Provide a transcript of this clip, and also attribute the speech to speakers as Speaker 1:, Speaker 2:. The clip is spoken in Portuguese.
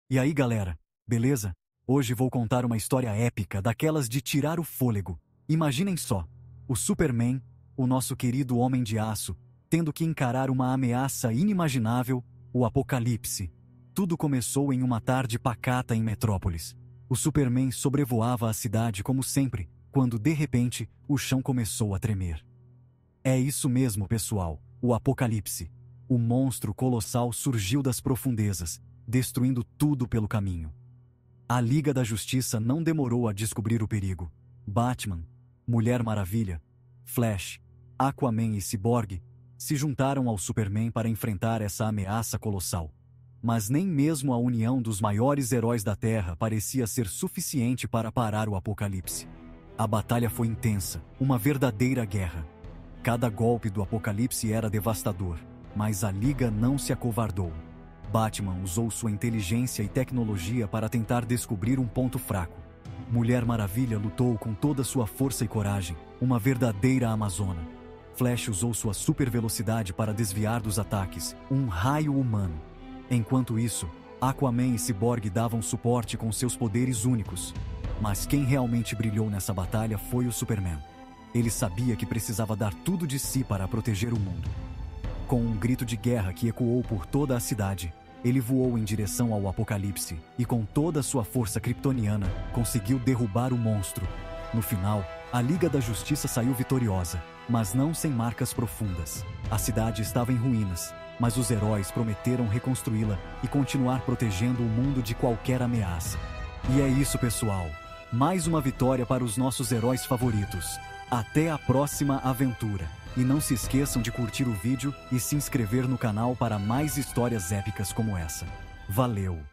Speaker 1: E aí, galera, beleza? Hoje vou contar uma história épica daquelas de tirar o fôlego. Imaginem só, o Superman, o nosso querido Homem de Aço, tendo que encarar uma ameaça inimaginável, o Apocalipse. Tudo começou em uma tarde pacata em Metrópolis. O Superman sobrevoava a cidade como sempre, quando de repente o chão começou a tremer. É isso mesmo, pessoal, o Apocalipse. O monstro colossal surgiu das profundezas, destruindo tudo pelo caminho. A Liga da Justiça não demorou a descobrir o perigo. Batman, Mulher Maravilha, Flash, Aquaman e Cyborg se juntaram ao Superman para enfrentar essa ameaça colossal. Mas nem mesmo a união dos maiores heróis da Terra parecia ser suficiente para parar o Apocalipse. A batalha foi intensa, uma verdadeira guerra. Cada golpe do Apocalipse era devastador, mas a Liga não se acovardou. Batman usou sua inteligência e tecnologia para tentar descobrir um ponto fraco. Mulher Maravilha lutou com toda sua força e coragem, uma verdadeira amazona. Flash usou sua super velocidade para desviar dos ataques, um raio humano. Enquanto isso, Aquaman e Cyborg davam suporte com seus poderes únicos. Mas quem realmente brilhou nessa batalha foi o Superman. Ele sabia que precisava dar tudo de si para proteger o mundo. Com um grito de guerra que ecoou por toda a cidade, ele voou em direção ao Apocalipse e, com toda a sua força kryptoniana, conseguiu derrubar o monstro. No final, a Liga da Justiça saiu vitoriosa, mas não sem marcas profundas. A cidade estava em ruínas, mas os heróis prometeram reconstruí-la e continuar protegendo o mundo de qualquer ameaça. E é isso, pessoal. Mais uma vitória para os nossos heróis favoritos. Até a próxima aventura! E não se esqueçam de curtir o vídeo e se inscrever no canal para mais histórias épicas como essa. Valeu!